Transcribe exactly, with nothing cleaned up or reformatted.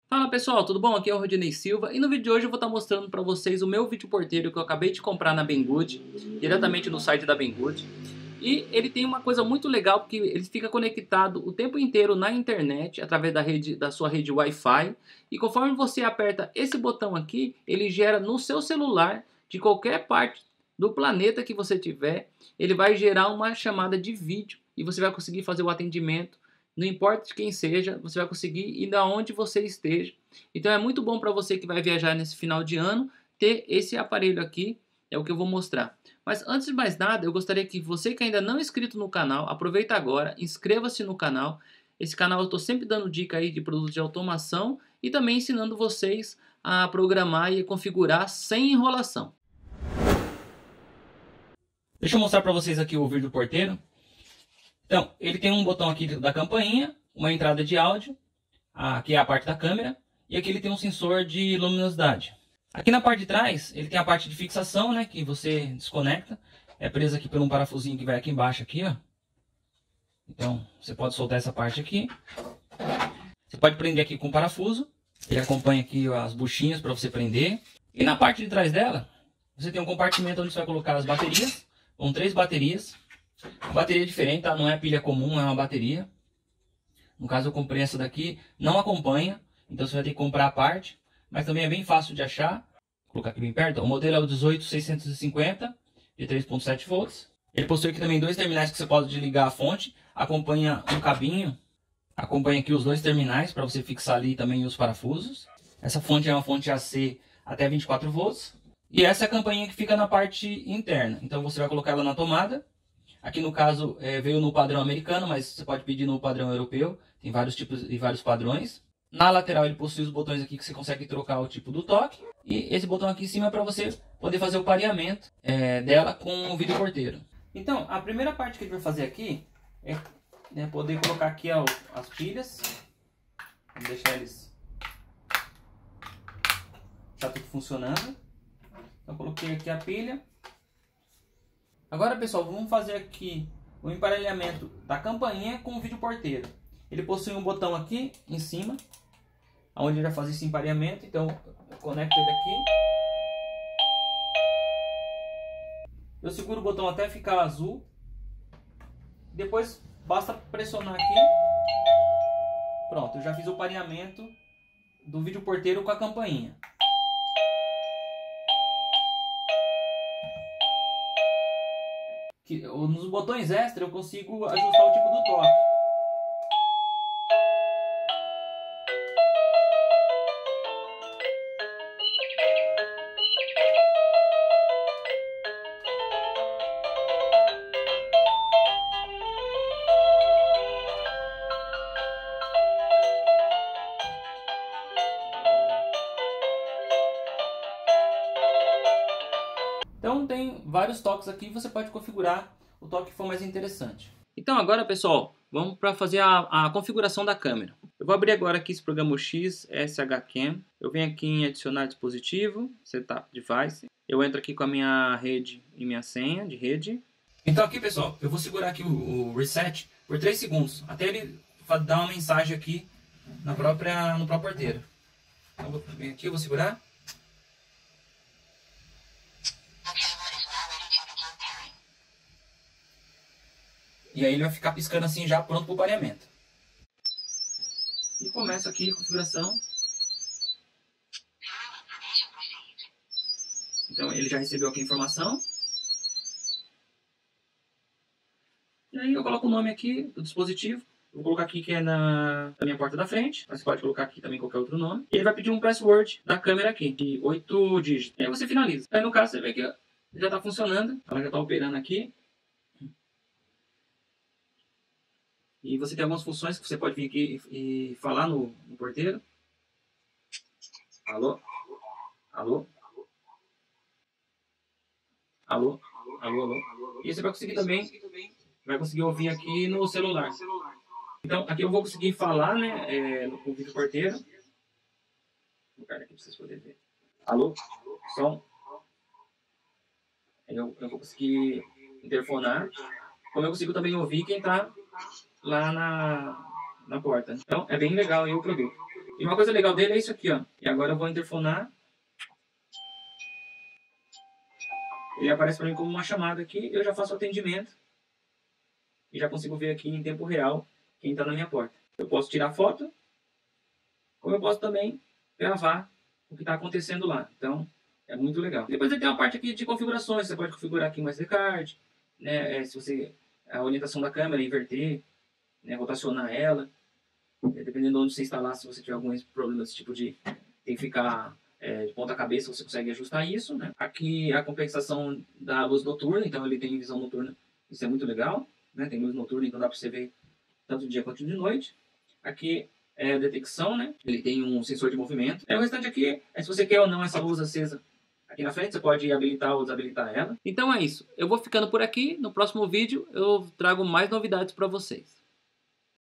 Fala pessoal, tudo bom? Aqui é o Rodinei Silva e no vídeo de hoje eu vou estar mostrando para vocês o meu vídeo porteiro que eu acabei de comprar na Banggood, diretamente no site da Banggood. E ele tem uma coisa muito legal porque ele fica conectado o tempo inteiro na internet através da rede da sua rede Wi-Fi, e conforme você aperta esse botão aqui, ele gera no seu celular de qualquer parte do planeta que você tiver, ele vai gerar uma chamada de vídeo e você vai conseguir fazer o atendimento. Não importa de quem seja, você vai conseguir ir da onde você esteja. Então é muito bom para você que vai viajar nesse final de ano ter esse aparelho aqui, é o que eu vou mostrar. Mas antes de mais nada, eu gostaria que você que ainda não é inscrito no canal, aproveita agora, inscreva-se no canal. Esse canal eu estou sempre dando dica aí de produtos de automação e também ensinando vocês a programar e configurar sem enrolação. Deixa eu mostrar para vocês aqui o vídeo porteiro. Então, ele tem um botão aqui da campainha, uma entrada de áudio, aqui é a parte da câmera, e aqui ele tem um sensor de luminosidade. Aqui na parte de trás, ele tem a parte de fixação, né, que você desconecta. É presa aqui por um parafusinho que vai aqui embaixo, aqui, ó. Então, você pode soltar essa parte aqui. Você pode prender aqui com parafuso. Ele acompanha aqui as buchinhas para você prender. E na parte de trás dela, você tem um compartimento onde você vai colocar as baterias. São três baterias. A bateria é diferente, tá? Não é pilha comum, é uma bateria. No caso eu comprei essa daqui, não acompanha, então você vai ter que comprar a parte, mas também é bem fácil de achar. Vou colocar aqui bem perto. O modelo é o dezoito seiscentos e cinquenta de três ponto sete volts. Ele possui aqui também dois terminais que você pode ligar a fonte, acompanha um cabinho, acompanha aqui os dois terminais para você fixar ali também os parafusos. Essa fonte é uma fonte A C até vinte e quatro volts. E essa é a campainha que fica na parte interna, então você vai colocar ela na tomada. Aqui no caso é, veio no padrão americano, mas você pode pedir no padrão europeu. Tem vários tipos e vários padrões. Na lateral ele possui os botões aqui que você consegue trocar o tipo do toque. E esse botão aqui em cima é para você poder fazer o pareamento é, dela com o vídeo porteiro. Então, a primeira parte que a gente vai fazer aqui é né, poder colocar aqui ó, as pilhas. Vamos deixar eles já tudo funcionando. Então coloquei aqui a pilha. Agora pessoal, vamos fazer aqui o emparelhamento da campainha com o vídeo porteiro. Ele possui um botão aqui em cima, onde ele vai fazer esse emparelhamento. Então eu conecto ele aqui. Eu seguro o botão até ficar azul. Depois basta pressionar aqui. Pronto, eu já fiz o pareamento do vídeo porteiro com a campainha. Que, nos botões extra eu consigo ajustar o tipo do toque. Então tem vários toques aqui, você pode configurar o toque que for mais interessante. Então agora pessoal, vamos para fazer a, a configuração da câmera. Eu vou abrir agora aqui esse programa X S H Cam. Eu venho aqui em adicionar dispositivo, Setup Device. Eu entro aqui com a minha rede e minha senha de rede. Então aqui pessoal, eu vou segurar aqui o, o Reset por três segundos, até ele dar uma mensagem aqui na própria, no próprio porteiro. Então eu vou vir aqui, eu vou segurar. E aí ele vai ficar piscando assim já pronto para o pareamento. E começa aqui a configuração. Então ele já recebeu aqui a informação. E aí eu coloco o nome aqui do dispositivo. Vou colocar aqui que é na, na minha porta da frente. Mas você pode colocar aqui também qualquer outro nome. E ele vai pedir um password da câmera aqui, de oito dígitos. E aí você finaliza. Aí no caso você vê que já está funcionando. Ela já está operando aqui. E você tem algumas funções que você pode vir aqui e, e falar no, no porteiro. Alô? Alô? Alô? Alô? Alô? E você vai conseguir também, vai conseguir ouvir aqui no celular. Então, aqui eu vou conseguir falar, né, é, no vídeo porteiro. Vou colocar aqui para vocês poderem ver. Alô? Som? Eu, eu vou conseguir interfonar. Como eu consigo também ouvir quem está lá na, na porta. Então é bem legal aí o produto. E uma coisa legal dele é isso aqui, ó. E agora eu vou interfonar. Ele aparece para mim como uma chamada aqui, eu já faço o atendimento. E já consigo ver aqui em tempo real quem está na minha porta. Eu posso tirar foto, como eu posso também gravar o que está acontecendo lá. Então, é muito legal. Depois ele tem uma parte aqui de configurações. Você pode configurar aqui um S D card, né? É, se você a orientação da câmera, inverter, né? Rotacionar ela. É, dependendo de onde você instalar, se você tiver algum problema desse tipo de tem que ficar é, de ponta cabeça, você consegue ajustar isso, né? Aqui a compensação da luz noturna, então ele tem visão noturna. Isso é muito legal, né? Tem luz noturna, então dá para você ver tanto de dia quanto de noite. Aqui é a detecção, né? Ele tem um sensor de movimento. É, o restante aqui é se você quer ou não essa luz acesa aqui na frente, você pode habilitar ou desabilitar ela. Então é isso. Eu vou ficando por aqui. No próximo vídeo eu trago mais novidades para vocês.